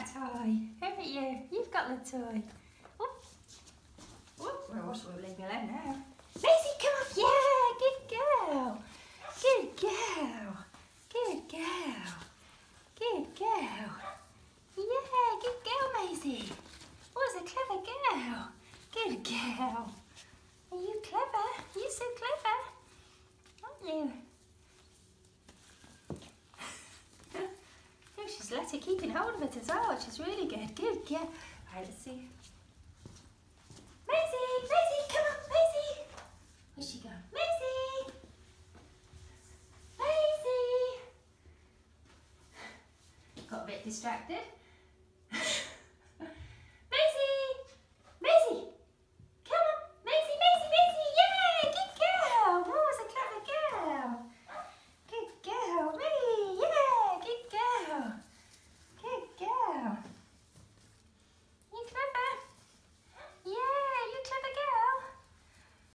that toy, haven't you? You've got the toy. Whoop. Whoop. We'll leave me alone now. Masie, come on. Yeah, good girl. Good girl. Good girl. Good girl. Yeah, good girl, Masie. What's a clever girl. Good girl. Are you clever? You're so clever, aren't you? Oh, she's let her keeping hold of it as well, which is really good. Good girl. Right, let's see. Masie, Masie, come on, Masie. Where's she gone? Masie. Masie. Got a bit distracted.